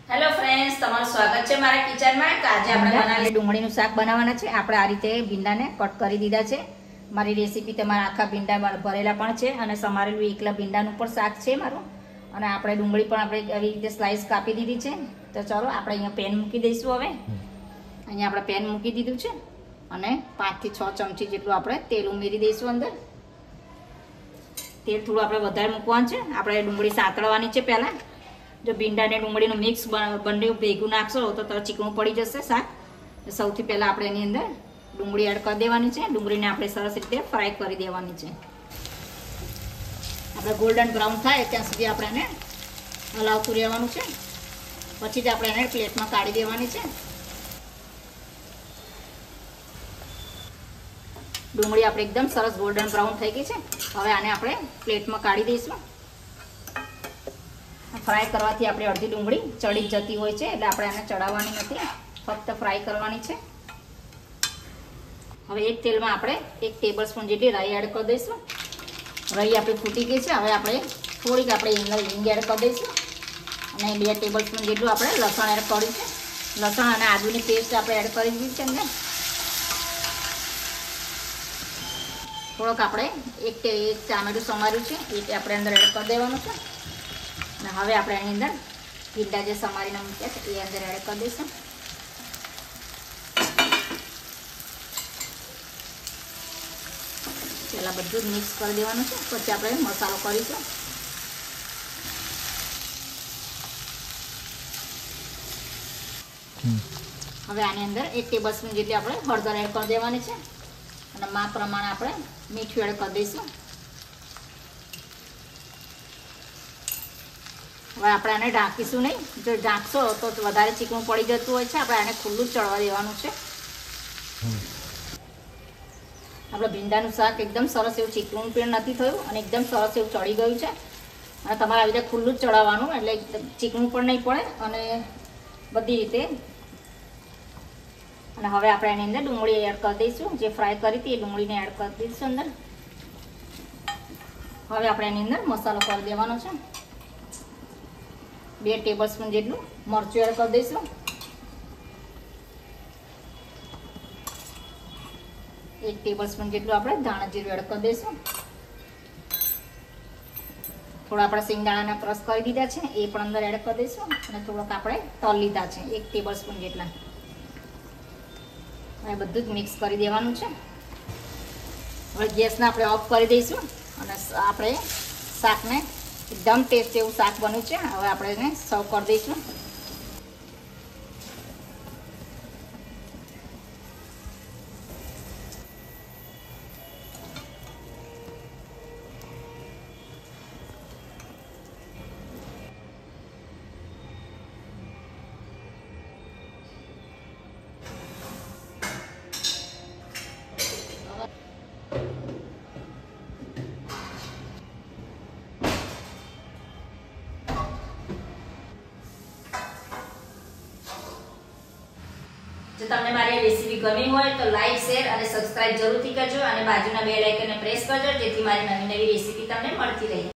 Hello friends, તમારું સ્વાગત છે મારા કિચનમાં. આજે આપણે બનાવી ડુંગળીનું શાક બનાવવાના છે. આપણે આ રીતે ભીંડાને કટ કરી દીધા છે. મારી રેસીપી તમારા આખા ભીંડા ભરેલા પણ છે અને સમારેલું એકલા ભીંડાનું પણ શાક છે મારું. અને આપણે ડુંગળી પણ આપણે આવી રીતે સ્લાઇસ કાપી દીધી છે. તો ચાલો આપણે અહીંયા પેન મૂકી દઈશું. હવે અહીંયા આપણે પેન મૂકી દીધું છે અને 5 થી 6 ચમચી જેટલું આપણે તેલ ઉમેરી દઈશું. અંદર તેલ થોડું આપણે વધારે મૂકવાનું છે. આપણે ડુંગળી સાંતળવાની છે પહેલાં. જો ભીંડા ને ડુંગળીનું મિક્સ બંને ભેગું નાખશો તો ચીકણું પડી જશે શાક. સૌથી પહેલાં આપણે એની અંદર ડુંગળી એડ કરી દેવાની છે. ડુંગળીને આપણે સરસ રીતે ફ્રાય કરી દેવાની છે. આપણે ગોલ્ડન બ્રાઉન થાય ત્યાં સુધી આપણે એને હલાવતું રહેવાનું છે. પછી જ આપણે એને પ્લેટમાં કાઢી દેવાની છે. ડુંગળી આપણે એકદમ સરસ ગોલ્ડન બ્રાઉન થઈ ગઈ છે. હવે આને આપણે પ્લેટમાં કાઢી દઈશું. ફ્રાય કરવાથી આપણે અડધી ડુંગળી ચડી જતી હોય છે, એટલે આપણે આને ચડાવવાની નથી, ફક્ત ફ્રાય કરવાની છે. હવે એક તેલમાં આપણે 1 ટેબલસ્પૂન જેટલી રાઈ એડ કરી દઈશું. રાઈ આપણી ફૂટી ગઈ છે. હવે આપણે થોડીક આપણે હિંગ એડ કરી દઈશું અને 2 ટેબલસ્પૂન જેટલું આપણે લસણ એડ કર્યું છે. લસણ અને આદુની પેસ્ટ આપણે એડ કરી દીધી છે અંદર. થોડોક આપણે એક ટામેટું સમાર્યું છે એ આપણે અંદર એડ કરી દેવાનું છે. અને હવે આપણે એની અંદર ભીંડા જે સમારીને મૂક્યા છે એ અંદર એડ કરી દઈશું. પહેલાં બધું જ મિક્સ કરી દેવાનું છે, પછી આપણે મસાલો કરીશું. હવે આની અંદર 1 ટેબલસ્પૂન જેટલી આપણે હળદર એડ કરી દેવાની છે અને માપ પ્રમાણે આપણે મીઠું એડ કરી દઈશું. હવે આપણે આને ઢાંકીશું નહીં. જો ઢાંકશો તો વધારે ચીકણું પડી જતું હોય છે. આપણે આને ખુલ્લું જ ચડવા દેવાનું છે. આપણે ભીંડાનું શાક એકદમ સરસ એવું ચીકણું પણ નથી થયું અને એકદમ સરસ એવું ચડી ગયું છે. અને તમારે આવી રીતે ખુલ્લું જ ચડાવવાનું, એટલે ચીકણું પણ નહીં પડે અને બધી રીતે. અને હવે આપણે એની અંદર ડુંગળી એડ કરી દઈશું. જે ફ્રાય કરી હતી એ ડુંગળીને એડ કરી દઈશું અંદર. હવે આપણે એની અંદર મસાલો કરી દેવાનો છે. 2 ટેબલસ્પૂન જેટલું મરચું એડ કરી દઈશું. 1 ટેબલસ્પૂન જેટલું આપણે ધાણા જીરું એડ કરી દઈશું. થોડા આપણે સિંગદાણાના ક્રશ કરી દીધા છે એ પણ અંદર એડ કરી દઈશું. અને થોડોક આપણે તલ લીધા છે 1 ટેબલસ્પૂન જેટલા. હવે બધું જ મિક્સ કરી દેવાનું છે. હવે ગેસને આપણે ઓફ કરી દઈશું અને આપણે શાકને એકદમ ટેસ્ટી એવું શાક બન્યું છે. હવે આપણે એને સર્વ કરી દઈશું. જો તમને મારી રેસીપી ગમી હોય તો લાઈક, શેર અને સબસ્ક્રાઇબ જરૂરથી કરજો અને બાજુના બેલ આઇકનને પ્રેસ કરજો, જેથી મારી નવી રેસીપી તમને મળતી રહે.